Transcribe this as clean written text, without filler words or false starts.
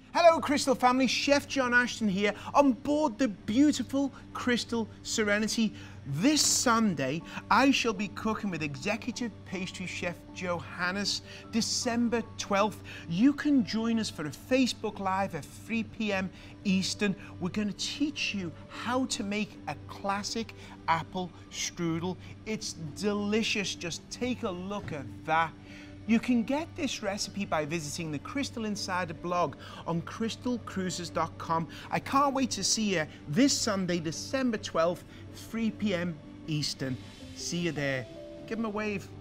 Hello Crystal family, Chef John Ashton here on board the beautiful Crystal Serenity. This Sunday I shall be cooking with executive pastry chef Johannes, December 12th. You can join us for a Facebook Live at 3 p.m. Eastern. We're going to teach you how to make a classic apple strudel. It's delicious, just take a look at that. You can get this recipe by visiting the Crystal Insider blog on crystalcruises.com. I can't wait to see you this Sunday, December 12th, 3 p.m. Eastern. See you there. Give them a wave.